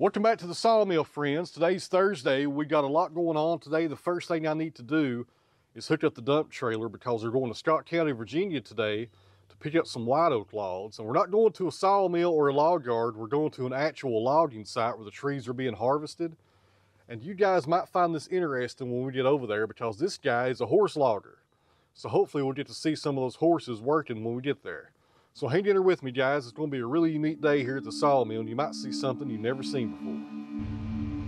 Welcome back to the Sawmill, friends. Today's Thursday. We got a lot going on today. The first thing I need to do is hook up the dump trailer because we're going to Scott County, Virginia today to pick up some white oak logs. And we're not going to a sawmill or a log yard. We're going to an actual logging site where the trees are being harvested. And you guys might find this interesting when we get over there because this guy is a horse logger. So hopefully we'll get to see some of those horses working when we get there. So hang in there with me, guys. It's going to be a really unique day here at the sawmill, and you might see something you've never seen before.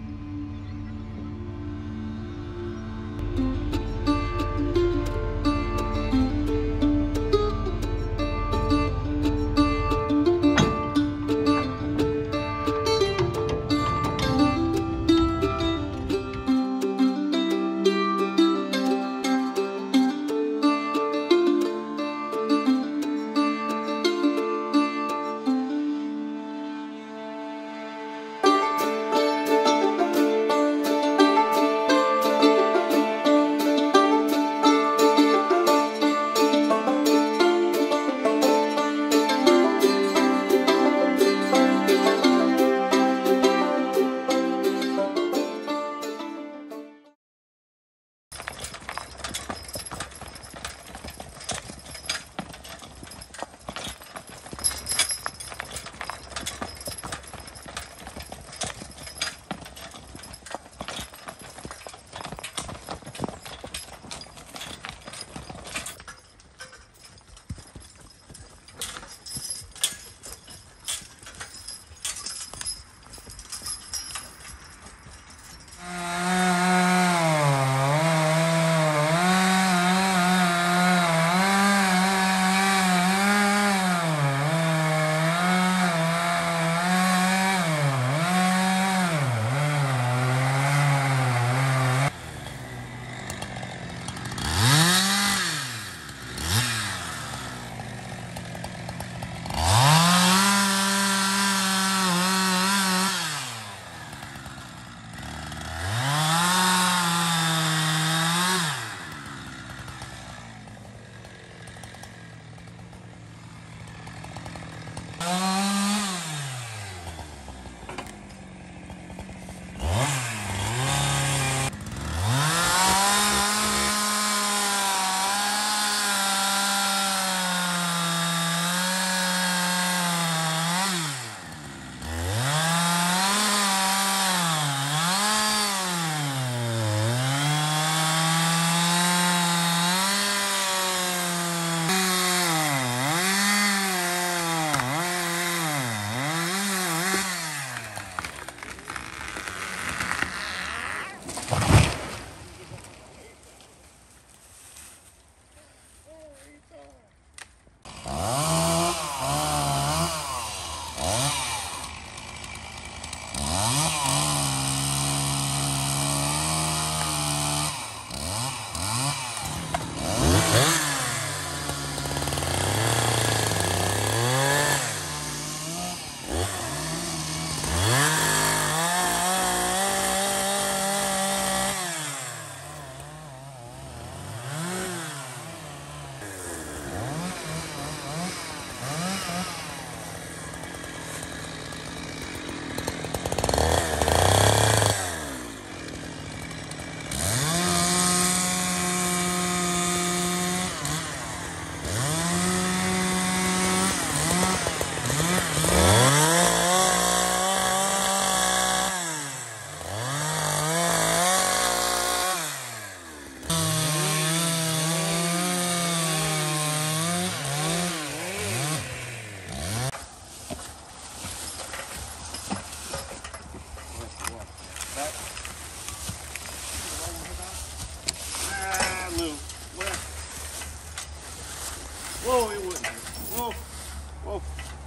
Whoa, it wouldn't. Whoa, whoa.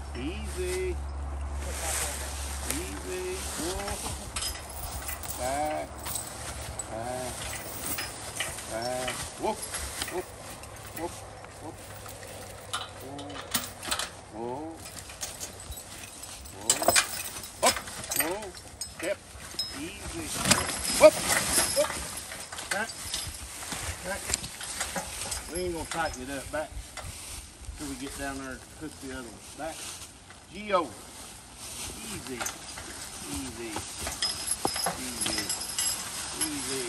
Easy. Easy. Whoa. Back. Back. Back. Whoop. Whoop. Whoop. Whoop. Whoa. Whoa. Whoa. Whoop. Whoa. Step. Easy. Whoop. Whoop. Back. Back. We ain't gonna tighten it up. Back. Till we get down there and hook the other one. Back. G over. Easy. Easy. Easy. Easy. Easy.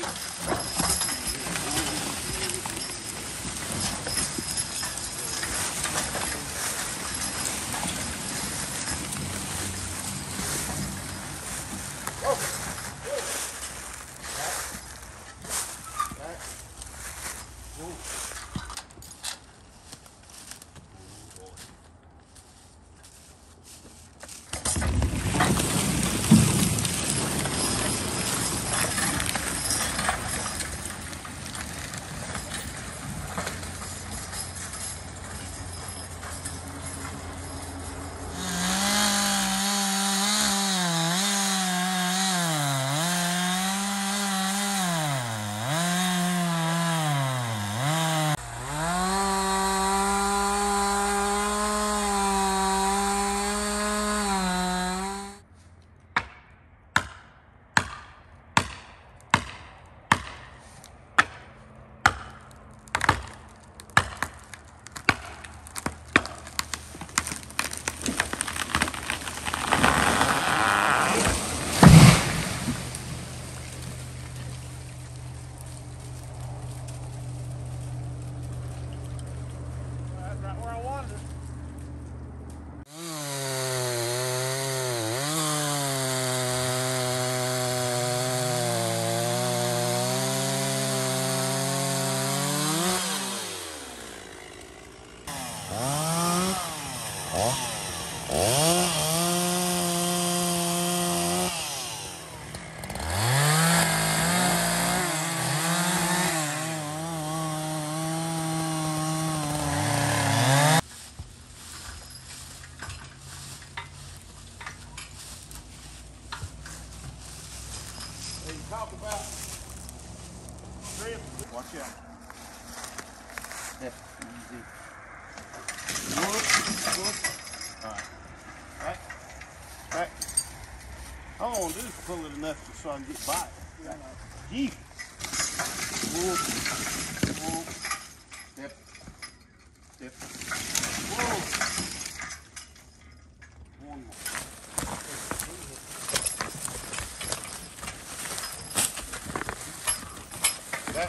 That's right where I wanted it. They talk about drift. Watch out. Step easy. Whoop. Alright. Right. Right. All I want to do is pull it enough so I can get by it. Gee. Whoop. Whoop. Step. Step. Whoa. One more. That.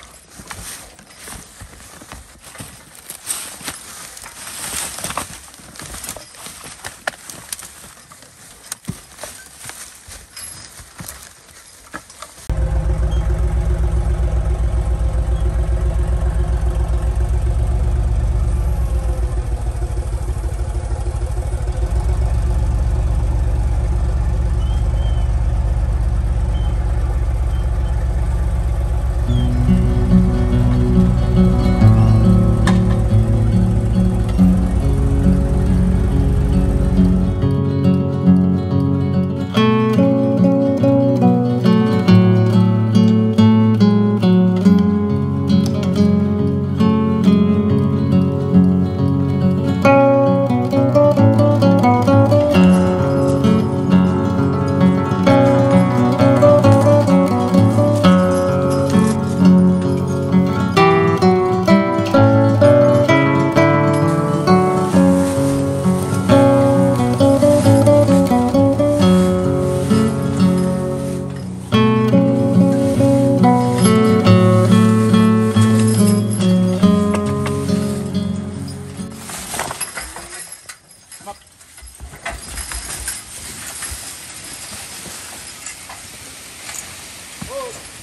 Whoa.